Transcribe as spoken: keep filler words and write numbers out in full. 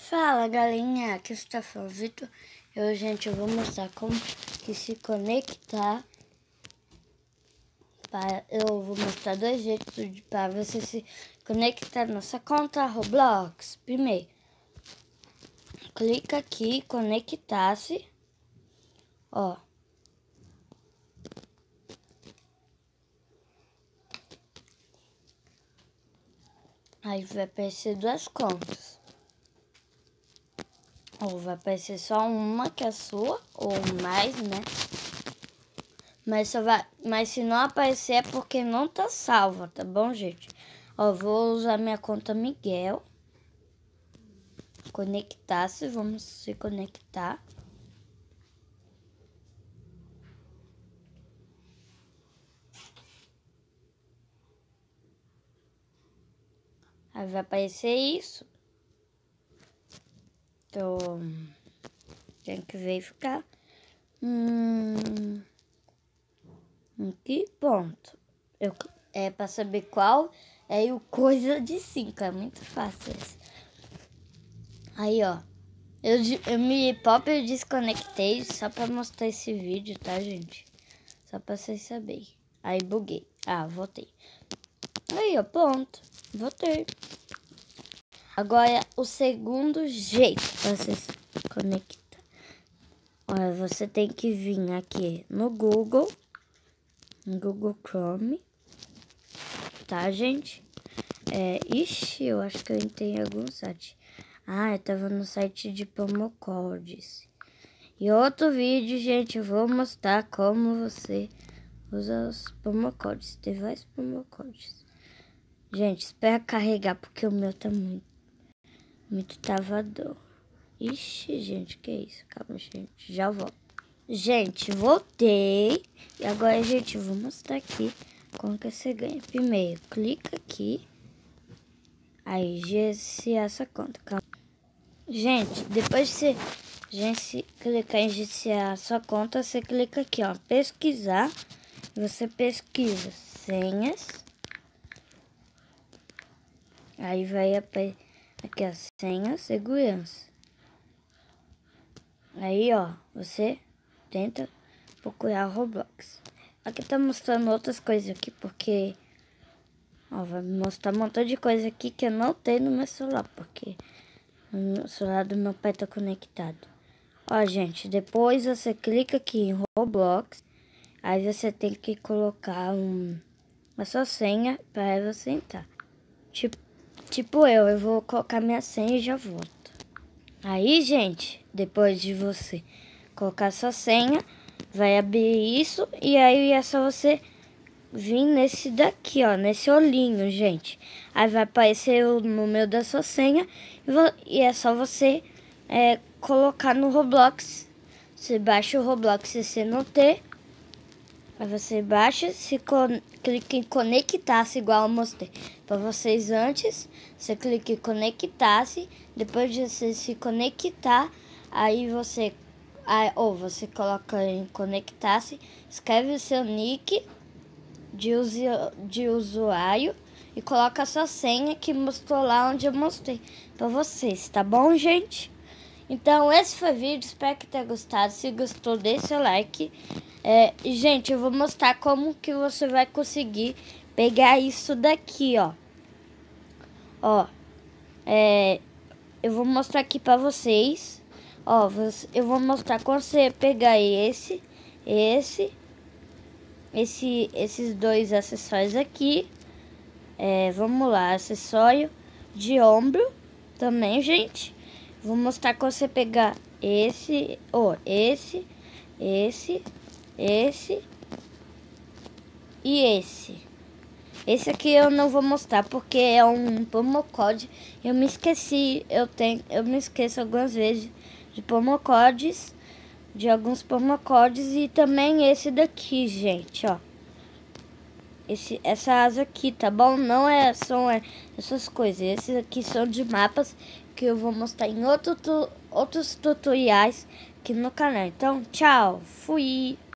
Fala galinha, aqui está falando Vitor. E hoje, gente, eu vou mostrar como que se conectar. Para, eu vou mostrar dois jeitos para você se conectar na nossa conta Roblox. Primeiro, clica aqui, conectar-se. Ó. Aí vai aparecer duas contas. Ou vai aparecer só uma que é sua, ou mais, né? Mas, só vai, mas se não aparecer é porque não tá salva, tá bom, gente? Ó, vou usar minha conta Miguel. Conectar-se, vamos se conectar. Aí vai aparecer isso. Então, tem que verificar. Hum... Aqui, ponto. Eu, é para saber qual é o coisa de cinco. É muito fácil isso. Aí, ó. Eu, eu me próprio desconectei só para mostrar esse vídeo, tá, gente? Só para vocês saberem. Aí, buguei. Ah, voltei. Aí, ó, ponto. Voltei. Agora, o segundo jeito para você se conectar. Olha, você tem que vir aqui no Google. Google Chrome, tá, gente? É, ixi, eu acho que eu entrei em algum site. Ah, eu tava no site de promocodes. E outro vídeo, gente, eu vou mostrar como você usa os promocodes. Tem vários promocodes. Gente, espera carregar, porque o meu tá muito, muito travador. Ixi, gente, que isso? Calma, gente, já volto. Gente, voltei. E agora, gente, eu vou mostrar aqui como que você ganha. Primeiro, clica aqui. Aí, gerenciar essa conta. Calma. Gente, depois de você gente, clicar em gerenciar a sua conta, você clica aqui, ó, pesquisar. Você pesquisa senhas. Aí vai aqui, ó, senha, segurança. Aí, ó, você tenta procurar Roblox. Aqui tá mostrando outras coisas aqui, porque... Ó, vai mostrar um montão de coisa aqui que eu não tenho no meu celular, porque o celular do meu pai tá conectado. Ó, gente, depois você clica aqui em Roblox, aí você tem que colocar um, a sua senha para você entrar. Tipo, tipo eu, eu vou colocar minha senha e já volto. Aí, gente, depois de você colocar sua senha, vai abrir isso e aí é só você vir nesse daqui, ó, nesse olhinho, gente. Aí vai aparecer o número da sua senha e é só você é, colocar no Roblox. Você baixa o Roblox se você não ter. Aí você baixa, se clica em conectar-se, igual eu mostrei para vocês antes. Você clica em conectar-se, depois de você se conectar, aí você, aí, ou você coloca em conectar-se, escreve o seu nick de, usu, de usuário e coloca a sua senha que mostrou lá onde eu mostrei para vocês, tá bom, gente? Então, esse foi o vídeo, espero que tenha gostado. Se gostou, deixa o like. É, gente, eu vou mostrar como que você vai conseguir pegar isso daqui, ó. Ó, é, eu vou mostrar aqui pra vocês. Ó, eu vou mostrar como você pegar esse, esse, esse, esses dois acessórios aqui. É, vamos lá, acessório de ombro também, gente. Vou mostrar como você pegar esse, ó, esse, esse, esse e esse. Esse aqui eu não vou mostrar porque é um promocode. Eu me esqueci, eu tenho, eu me esqueço algumas vezes de promocodes, de alguns promocodes e também esse daqui, gente, ó. Esse, essa asa aqui, tá bom? Não é, são é, essas coisas. Esses aqui são de mapas que eu vou mostrar em outro tu, outros tutoriais aqui no canal. Então, tchau. Fui.